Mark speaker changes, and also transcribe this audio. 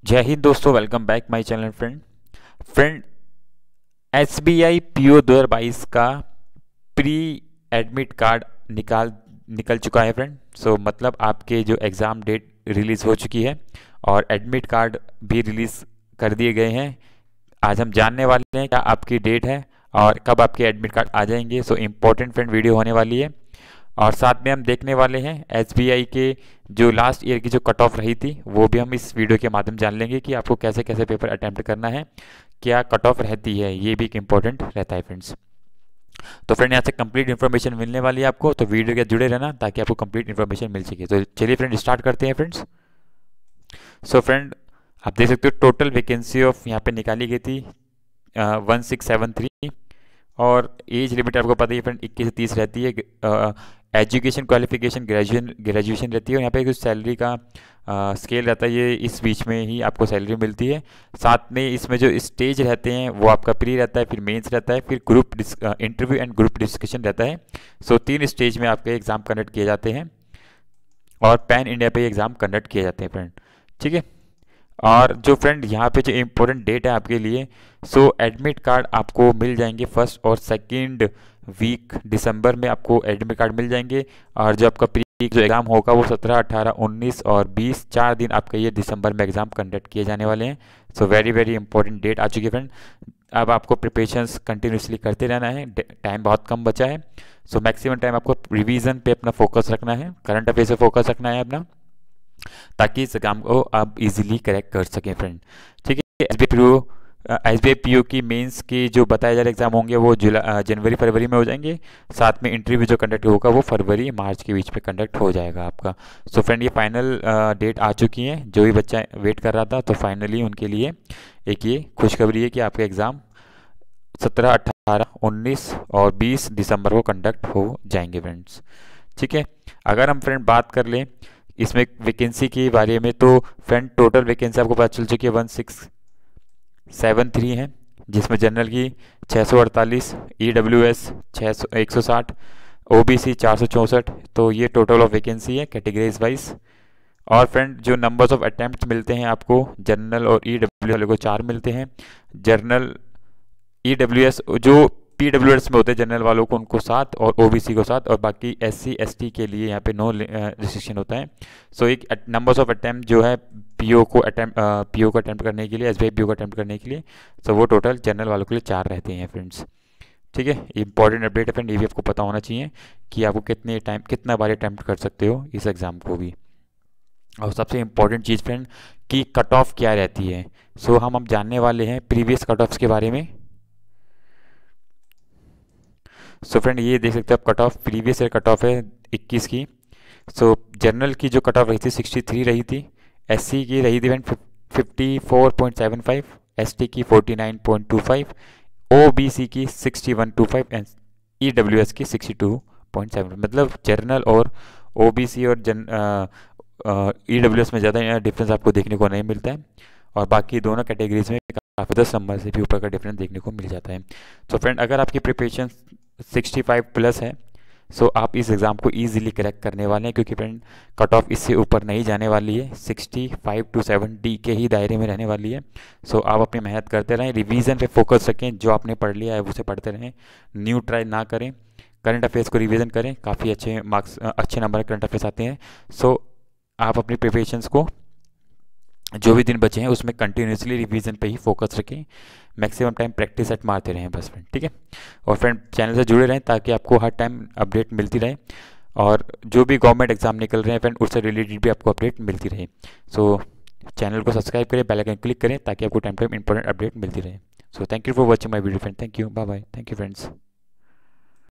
Speaker 1: जय हिंद दोस्तों, welcome back my channel friend. SBI PO 2022 का प्री एडमिट कार्ड निकल चुका है फ्रेंड। मतलब आपके जो एग्ज़ाम डेट रिलीज़ हो चुकी है और एडमिट कार्ड भी रिलीज़ कर दिए गए हैं। आज हम जानने वाले हैं क्या आपकी डेट है और कब आपके एडमिट कार्ड आ जाएंगे। इम्पोर्टेंट फ्रेंड वीडियो होने वाली है। और साथ में हम देखने वाले हैं एसबीआई के जो लास्ट ईयर की जो कट ऑफ रही थी वो भी हम इस वीडियो के माध्यम जान लेंगे कि आपको कैसे कैसे पेपर अटेम्प्ट करना है, क्या कट ऑफ रहती है, ये भी एक इम्पॉर्टेंट रहता है फ्रेंड्स। तो फ्रेंड यहाँ से कंप्लीट इन्फॉर्मेशन मिलने वाली है आपको, तो वीडियो के जुड़े रहना ताकि आपको कंप्लीट इन्फॉर्मेशन मिल सके। तो चलिए फ्रेंड स्टार्ट करते हैं फ्रेंड्स। फ्रेंड आप देख सकते हो टोटल वैकेंसी ऑफ यहाँ पे निकाली गई थी 1673 और एज लिमिट आपको पता ही फ्रेंड 21 से 30 रहती है। एजुकेशन क्वालिफिकेशन ग्रेजुएशन रहती है और यहाँ पे कुछ सैलरी का स्केल रहता है, ये इस बीच में ही आपको सैलरी मिलती है। साथ में इसमें जो स्टेज रहते हैं वो आपका प्री रहता है, फिर मेंस रहता है, फिर group interview and group discussion रहता है। 3 स्टेज में आपके एग्ज़ाम कंडक्ट किए जाते हैं और पैन इंडिया पे एग्ज़ाम कंडक्ट किए जाते हैं फ्रेंड, ठीक है। और जो फ्रेंड यहाँ पे जो इम्पोर्टेंट डेट है आपके लिए, एडमिट कार्ड आपको मिल जाएंगे फर्स्ट और सेकंड वीक दिसंबर में आपको एडमिट कार्ड मिल जाएंगे। और जो आपका प्री जो एग्ज़ाम होगा वो 17, 18, 19 और 20 4 दिन आपका ये दिसंबर में एग्ज़ाम कंडक्ट किए जाने वाले हैं। वेरी वेरी इंपॉर्टेंट डेट आ चुकी है फ्रेंड। अब आपको प्रिपरेशंस कंटिन्यूसली करते रहना है, टाइम बहुत कम बचा है। मैक्सिमम टाइम आपको रिवीजन पे अपना फोकस रखना है, करंट अफेयर से फोकस रखना है अपना, ताकि इस एग्जाम को आप इजीली करेक्ट कर सकें फ्रेंड, ठीक है। एसबीआई पीओ की मेंस की जो बताए जा रहे एग्जाम होंगे वो जनवरी फरवरी में हो जाएंगे। साथ में इंटरव्यू जो कंडक्ट होगा वो फरवरी मार्च के बीच में कंडक्ट हो जाएगा आपका। फ्रेंड ये फाइनल डेट आ चुकी है, जो भी बच्चा वेट कर रहा था तो फाइनली उनके लिए एक ये खुशखबरी है कि आपके एग्ज़ाम 17, 18, 19 और 20 दिसंबर को कंडक्ट हो जाएंगे फ्रेंड्स, ठीक है। अगर हम फ्रेंड बात कर लें इसमें वैकेंसी के बारे में, तो फ्रेंड टोटल वैकेंसी आपको पता चल चुकी है 1673 है, जिसमें जनरल की 648, ईडब्ल्यूएस 160, ओबीसी 464। तो ये टोटल ऑफ वैकेंसी है कैटेगरीज वाइज। और फ्रेंड जो नंबर्स ऑफ अटैम्प्ट मिलते हैं आपको जनरल और ईडब्ल्यू वाले को 4 मिलते हैं। जनरल ईडब्ल्यूएस जो पीडब्ल्यूएस में होते हैं जनरल वालों को उनको 7 और ओबीसी को 7 और बाकी एससी एसटी के लिए यहाँ पे नो रिस्ट्रिक्शन होता है। एक नंबर्स ऑफ अटैम्प्ट जो है पीओ को अटैम्प्ट करने के लिए, एसबीआई पीओ को अटैम्प्ट करने के लिए, वो टोटल जनरल वालों के लिए 4 रहते हैं फ्रेंड्स, ठीक है। इंपॉर्टेंट अपडेट है फ्रेंड, ये भी आपको पता होना चाहिए कि आपको कितना बार अटैम्प्ट कर सकते हो इस एग्ज़ाम को भी। और सबसे इम्पॉर्टेंट चीज़ फ्रेंड कि कट ऑफ क्या रहती है। हम जानने वाले हैं प्रीवियस कट ऑफ्स के बारे में। फ्रेंड ये देख सकते हैं आप, cut off previous year cut off है 21 की। जनरल की जो कट ऑफ रही थी 63 रही थी, एससी की रही थी 54.75, एसटी की 49.25, ओबीसी की 61.25 एंड ईडब्ल्यूएस की 62.7। मतलब जनरल और ओबीसी और ईडब्ल्यूएस में ज़्यादा डिफरेंस आपको देखने को नहीं मिलता है और बाकी दोनों कैटेगरीज में काफ़ी 10 नंबर से भी ऊपर का डिफरेंस देखने को मिल जाता है। फ्रेंड अगर आपकी प्रिपरेशन 65 प्लस है आप इस एग्ज़ाम को ईजिली करेक्ट करने वाले हैं, क्योंकि फ्रेंड कट ऑफ इससे ऊपर नहीं जाने वाली है, 65 to 70 के ही दायरे में रहने वाली है। आप अपनी मेहनत करते रहें, रिवीजन पे फोकस रखें, जो आपने पढ़ लिया है उसे पढ़ते रहें, न्यू ट्राई ना करें, करंट अफेयर्स को रिवीजन करें, काफ़ी अच्छे मार्क्स अच्छे नंबर करंट अफेयर्स आते हैं। आप अपनी प्रिपरेशंस को जो भी दिन बचे हैं उसमें कंटिन्यूसली रिवीजन पे ही फोकस रखें, मैक्सिमम टाइम प्रैक्टिस सेट मारते रहें बस फ्रेंड, ठीक है। और फ्रेंड चैनल से जुड़े रहें ताकि आपको हर टाइम अपडेट मिलती रहे और जो भी गवर्नमेंट एग्जाम निकल रहे हैं फ्रेंड उससे रिलेटेड भी आपको अपडेट मिलती रहे। चैनल को सब्सक्राइब करें, बेल आइकन क्लिक करें ताकि आपको टाइम इंपॉर्टेंट अपडेट मिलती रहे। Thank you for watching my video friend, thank you, bye bye, thank you friends.